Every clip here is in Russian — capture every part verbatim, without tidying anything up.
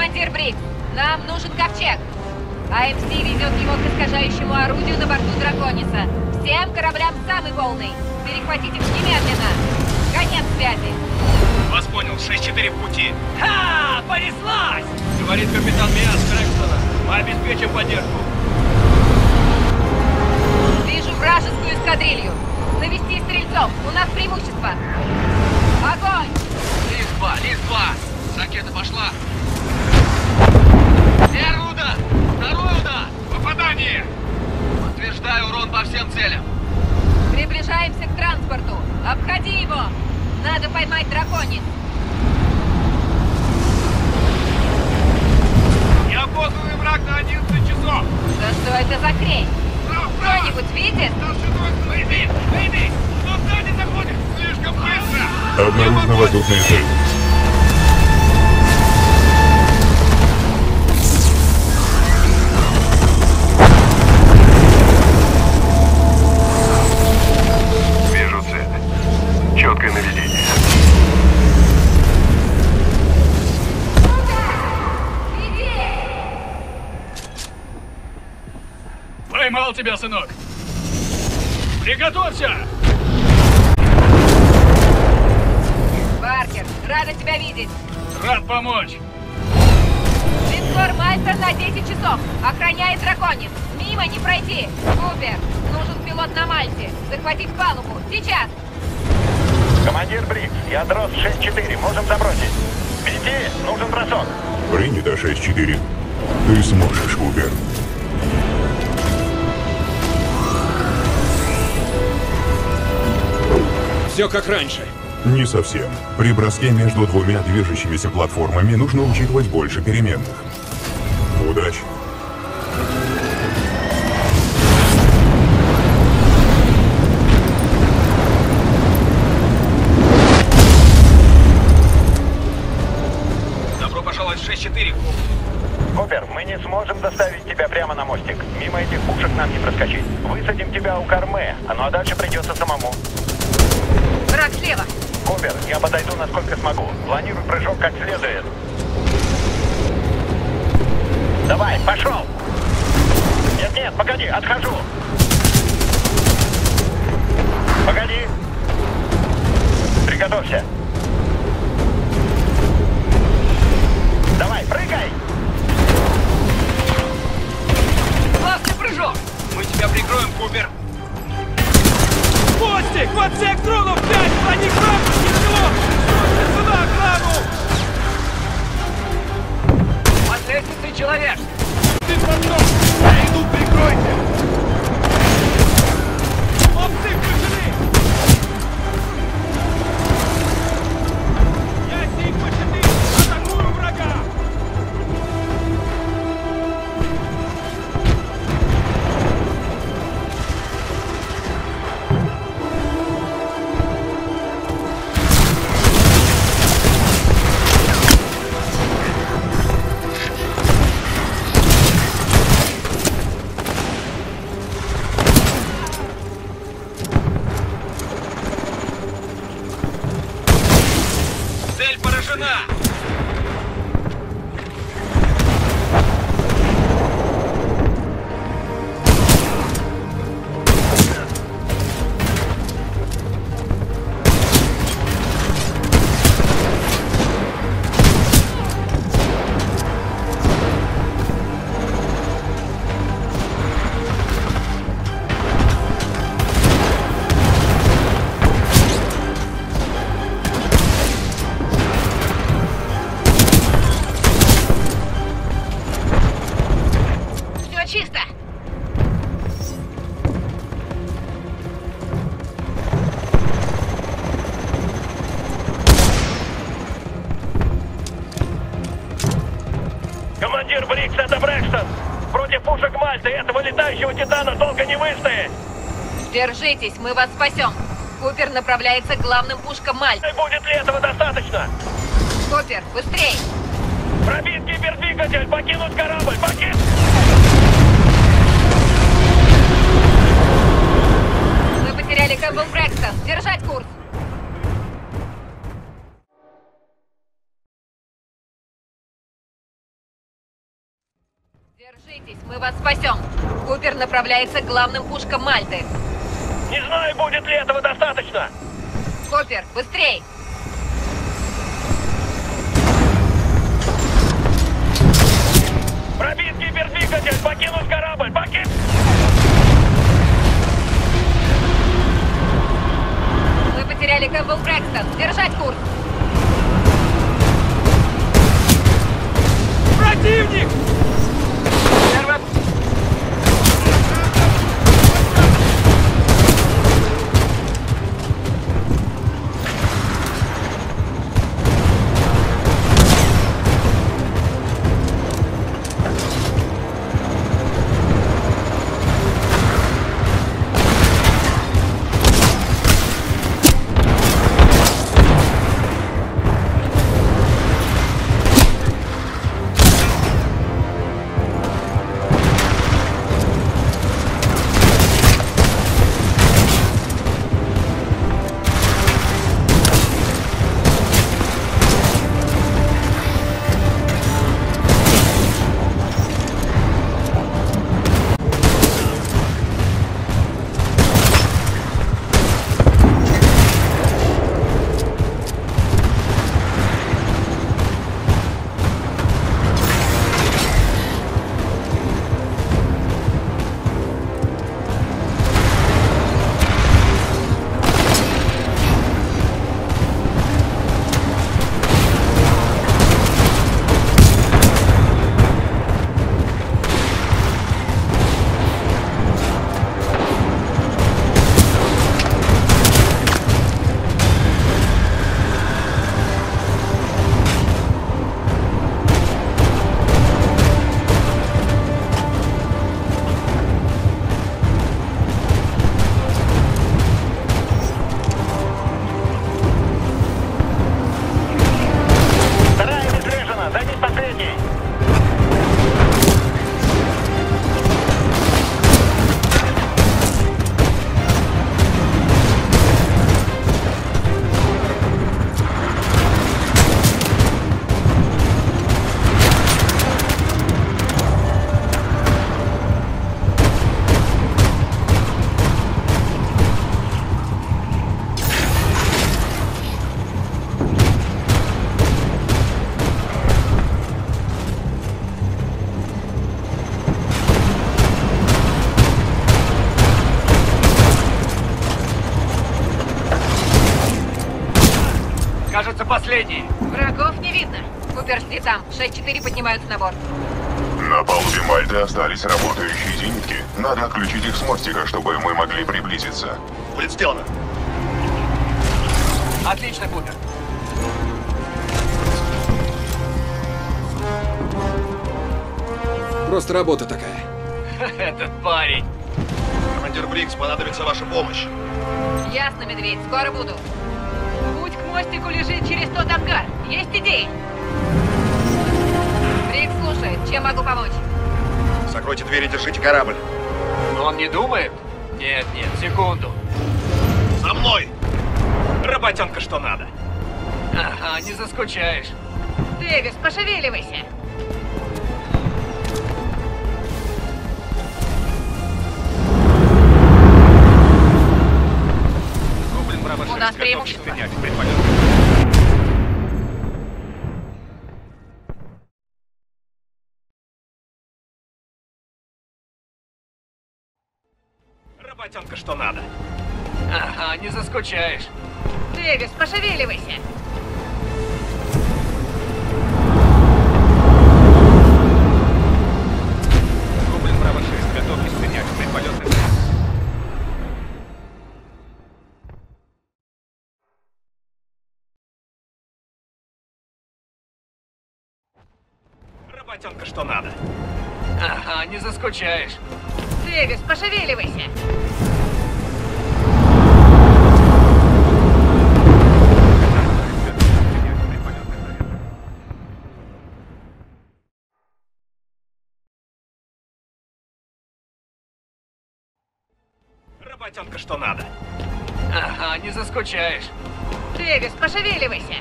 Командир Брикс, нам нужен ковчег. эй эм си везет его к искажающему орудию на борту Дракониса. Всем кораблям самый полный. Перехватите их немедленно. Конец связи. Вас понял, шесть четыре в пути. Ха! Понеслась! Говорит капитан Миас Крэкстона. Мы обеспечим поддержку. Вижу вражескую эскадрилью. Навести стрельцов. У нас преимущество. Огонь! Лист-два, Лист-два. Ракета пошла. Первый удар! Второй удар! Попадание! Подтверждаю урон по всем целям. Приближаемся к транспорту. Обходи его. Надо поймать драконис. Я опознанный враг на одиннадцать часов. Да что это за хрень? Кто-нибудь видит? Выйди! Выйди! Что сзади заходит? Слишком быстро! Обнаружена воздушная цель. Вижу цель. Четкое наведение. Поймал тебя, сынок! Приготовься! Паркер, рада тебя видеть. Рад помочь! Линкор Мальта на десять часов. Охраняет драконис. Мимо не пройти. Купер, нужен пилот на Мальте. Захватить палубу. Сейчас. Командир Брикс, я дрос шесть четыре. Можем забросить. Везде нужен бросок. Принято, шесть четыре. Ты сможешь, Купер. Все как раньше. Не совсем. При броске между двумя движущимися платформами нужно учитывать больше переменных. Удачи! Добро пожаловать в шесть четыре. Купер, мы не сможем доставить тебя прямо на мостик. Мимо этих пушек нам не проскочить. Высадим тебя у корме, ну а дальше придется самому. Враг слева. Купер, я подойду насколько смогу. Планирую прыжок как следует. Давай, пошел! Нет, нет, погоди, отхожу. Погоди. Приготовься. Давай, прыгай! Классный прыжок! Мы тебя прикроем, Купер! Мостик! В отсек дронов пять! Они грамоты! Ничего! Срочно сюда, охрану! Под лестницей человек! Ты потом! Я иду, прикройте! Опцы включены! Я Сигма четыре! Атакую врага! Цель поражена! Все чисто. Командир Брикс, это Брэкстон! Против пушек Мальты этого летающего титана долго не выстоять! Держитесь, мы вас спасем. Купер направляется к главным пушкам Мальты. Будет ли этого достаточно? Купер, быстрей! Пробит гипердвигатель! Покинуть корабль! Покинуть! Мы потеряли Кэмпбелл Брэкстон. Держать курс! Держитесь, мы вас спасем. Купер направляется к главным пушкам Мальты. Не знаю, будет ли этого достаточно. Купер, быстрей! Пробит гипердвигатель, покинуть корабль, покинуть! Мы потеряли Кэмпбелл Брэкстон. Держать курс! Противник! Первым! Кажется, последний. Врагов не видно. Купер, жди там. шесть четыре поднимаются на борт. На палубе Мальты остались работающие зенитки. Надо отключить их с мостика, чтобы мы могли приблизиться. Будет сделано. Отлично, Купер. Просто работа такая. Этот парень. Командир Брикс, понадобится ваша помощь. Ясно, медведь, скоро буду. Путь к мостику лежит через тот ангар. Есть идеи? Брикс слушает. Чем могу помочь? Закройте двери, держите корабль. Он не думает? Нет, нет, секунду. За мной! Работенка что надо. Ага, не заскучаешь. Дэвис, пошевеливайся. Гоблин Браво шесть, У нас готов преимущество. принять предполет. Работенка что надо. Ага, не заскучаешь. Дэвис, пошевеливайся. Гоблин Браво шесть, готовьтесь принять предполетный. Работенка что надо. Ага, не заскучаешь. Дэвис, пошевеливайся. Работенка что надо. Ага, не заскучаешь. Дэвис, пошевеливайся.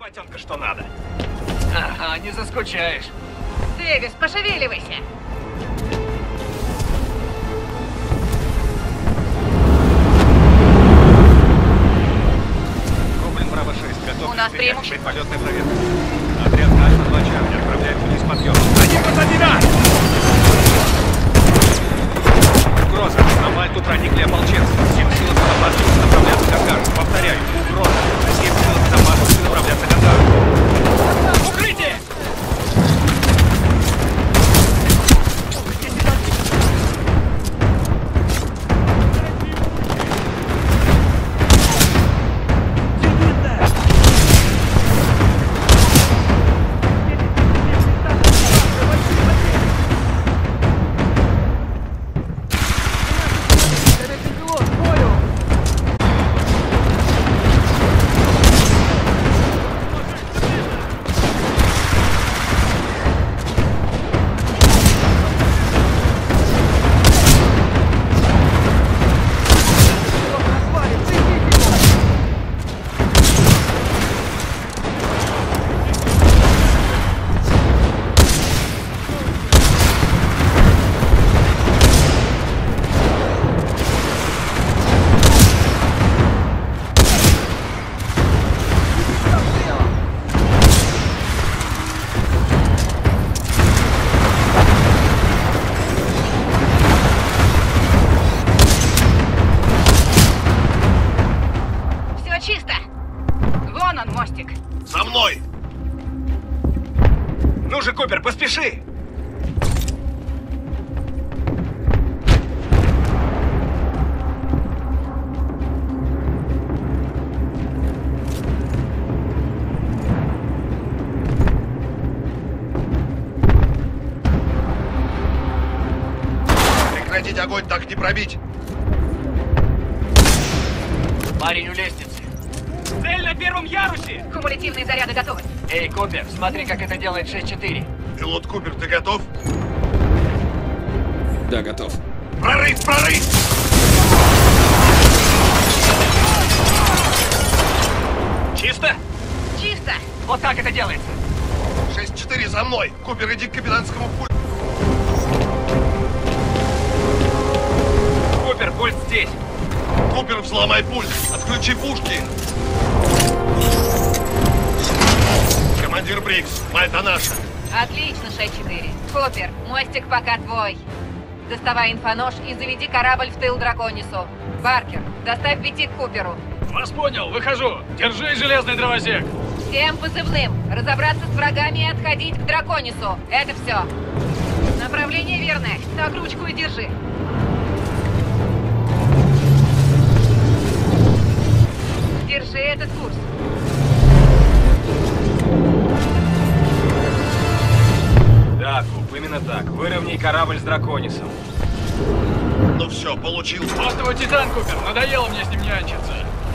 работенка что надо. Ага, не заскучаешь. Дэвис, пошевеливайся. Гоблин Браво шесть, готов У нас к перехвату преимущество. предполетной проверки. Отряд Альфа два Чарли отправляет вниз подъем. Они позади нас! Угроза. На Мальту проникли ополченцы. Всем силам безопасности направляться к ангару. Повторяю, угроза. Всем силам безопасности направляться к ангару. Укрытие! За мной! Ну же, Купер, поспеши! Прекратить огонь, так не пробить! Парень у лестницы. Цель на первом ярусе! Кумулятивные заряды готовы. Эй, Купер, смотри, как это делает шесть четыре. Пилот Купер, ты готов? Да, готов. Прорыв, прорыв! Чисто? Чисто. Вот так это делается. шесть четыре за мной! Купер, иди к капитанскому пульту! Купер, пульт здесь. Купер, взломай пульт! Отключи пушки! Командир Брикс, Мальта наша! Отлично, шесть четыре. Купер, мостик пока твой. Доставай инфонож и заведи корабль в тыл Драконису. Баркер, доставь Вити к Куперу. Вас понял, выхожу. Держи, железный дровосек. Всем позывным. Разобраться с врагами и отходить к Драконису. Это все. Направление верное. Так ручку и держи. Держи этот курс. Да, Куп, именно так. Выровняй корабль с Драконисом. Ну все, получил. Вот твой Титан, Купер. Надоело мне с ним нянчиться.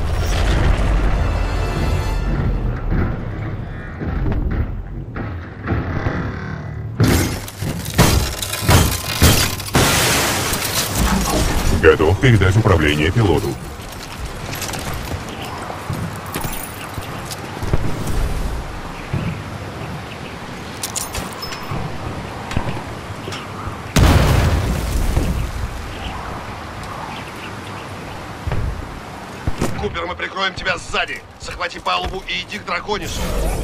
Готов передать управление пилоту. Купер, мы прикроем тебя сзади. Захвати палубу и иди к Драконису.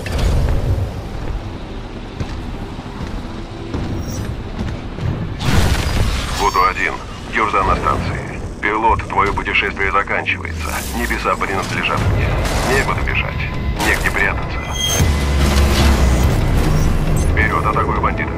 Буду один. Юрза на станции. Пилот, твое путешествие заканчивается. Небеса принадлежат мне. Некуда бежать. Негде прятаться. Вперед, атакуй бандита.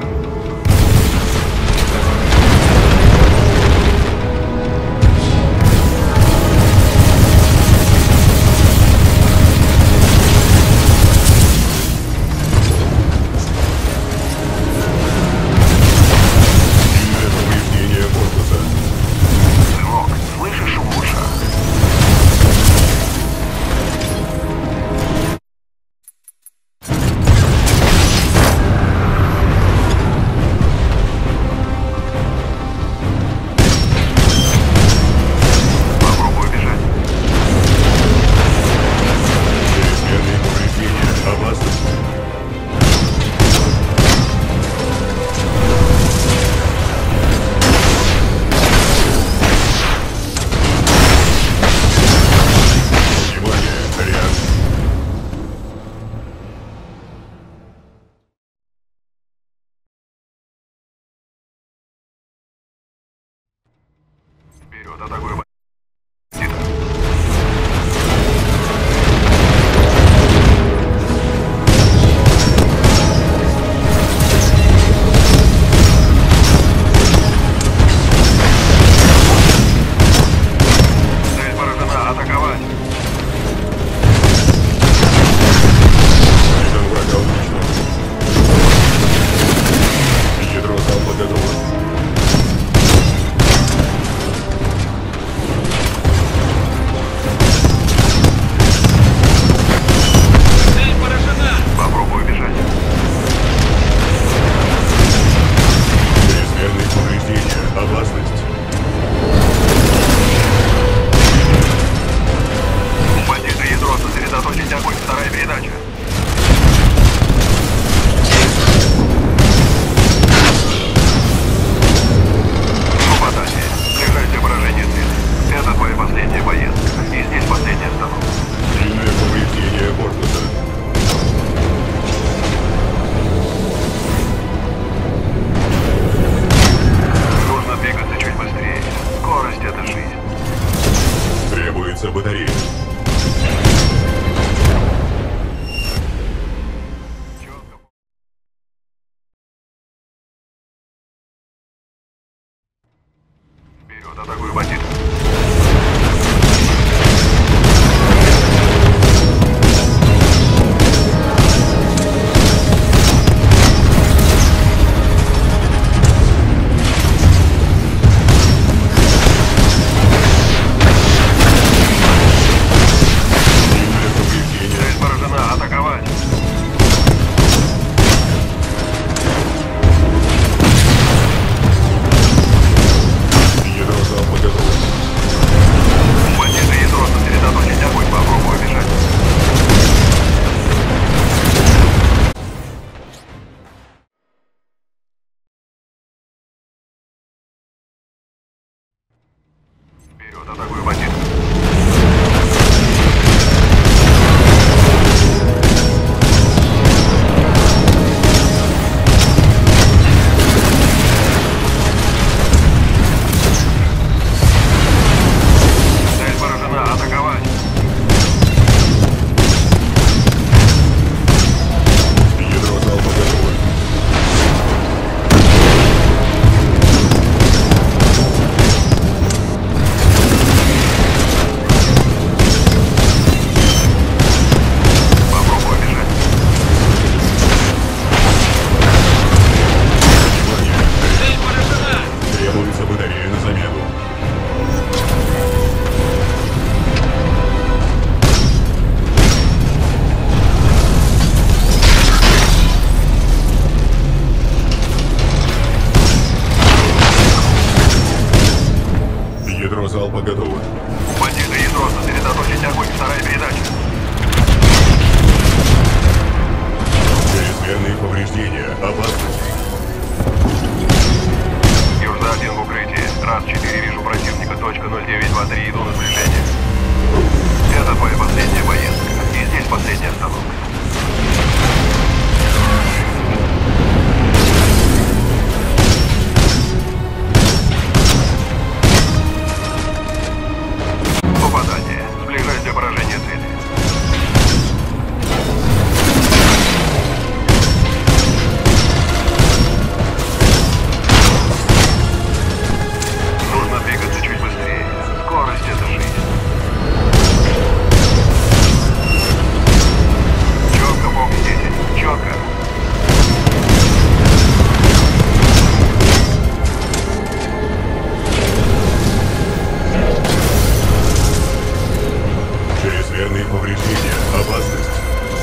Повреждение. Опасность.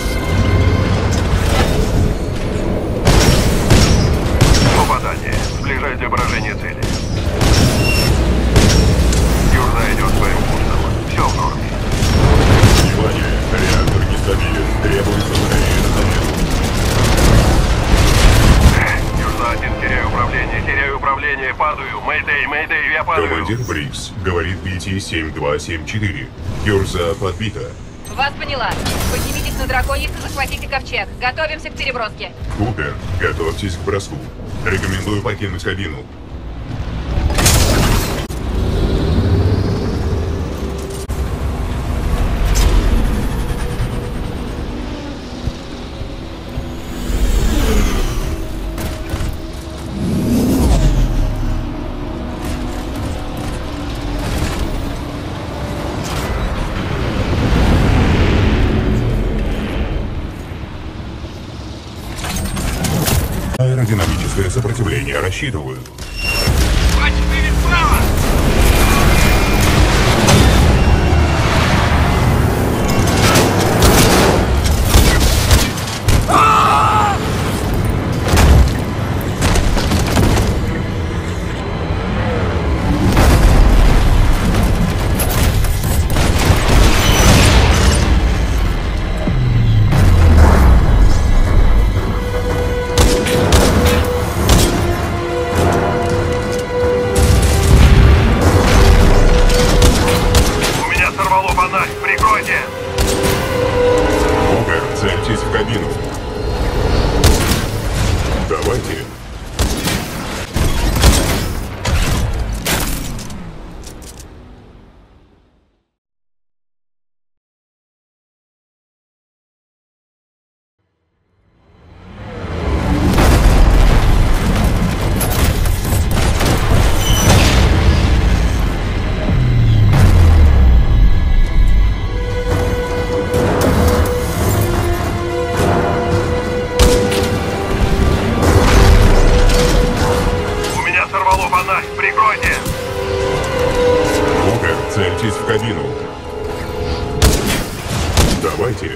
Попадание. Сближай изображение цели. Юрза идет своим курсом. Все в норме. Внимание. Реактор нестабилен. Требуется ускорение на замену. Юрза один, теряю управление, теряю управление, падаю. Мэйдэй, мэйдэй, я падаю. Командир Брикс. Говорит пи ти семь два семь четыре. Гюрза подбита. Вас поняла. Поднимитесь на драконице, захватите ковчег. Готовимся к переброске. Купер, готовьтесь к броску. Рекомендую покинуть кабину. Аэродинамическое сопротивление рассчитываю. два четыре справа! У меня сорвало фонарь, прикройте! Купер, цельтесь в кабину. Давайте. У меня сорвало фонарь, прикройте! Купер, цельтесь в кабину. Давайте.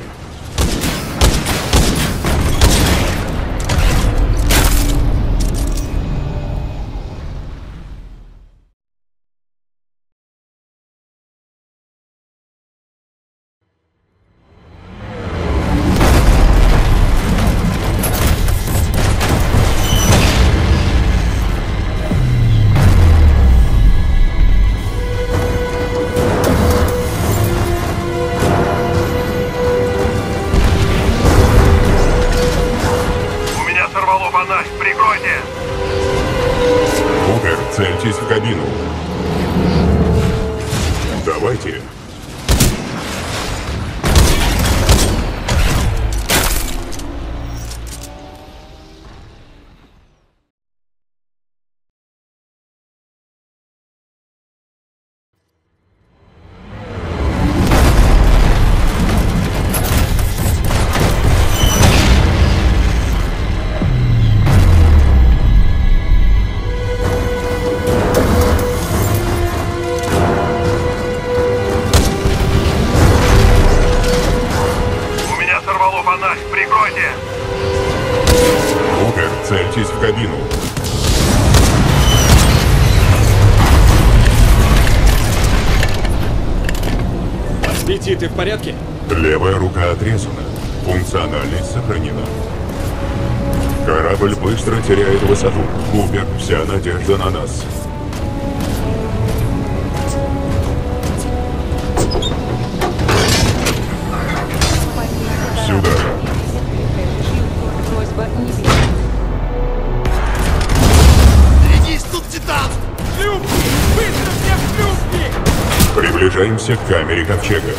У меня сорвало фонарь, прикройте! Купер, цельтесь в кабину. Давайте. У меня сорвало фонарь, прикройте! Купер, цельтесь в кабину. Пяти, ты в порядке? Левая рука отрезана. Функциональность сохранена. Корабль быстро теряет высоту. Купер, вся надежда на нас. Сюда. Просьба не бить. Берегись, тут Титан! Шлюпки! Быстро все в шлюпки! Приближаемся к камере ковчега.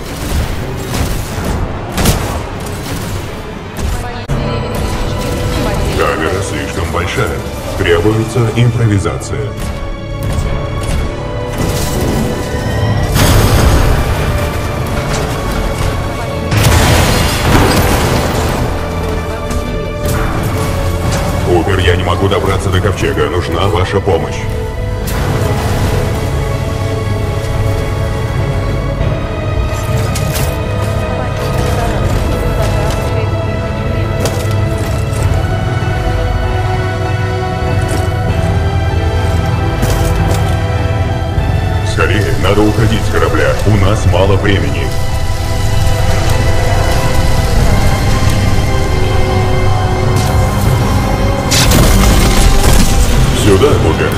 Камера слишком большая. Требуется импровизация. Купер, я не могу добраться до ковчега. Нужна ваша помощь. У нас мало времени. Сюда, Бубер.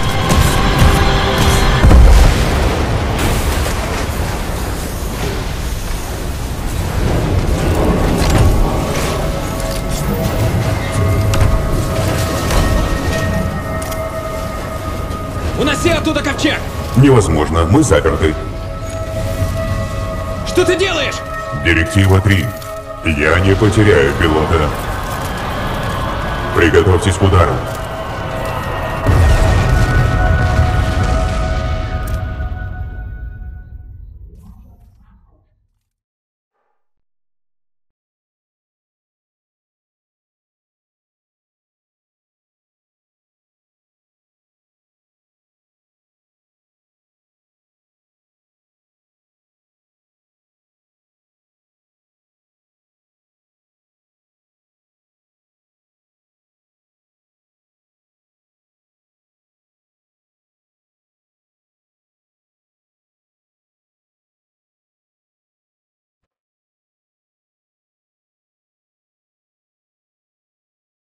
Уноси оттуда ковчег! Невозможно, мы заперты. Что ты делаешь? Директива три. Я не потеряю пилота. Приготовьтесь к удару.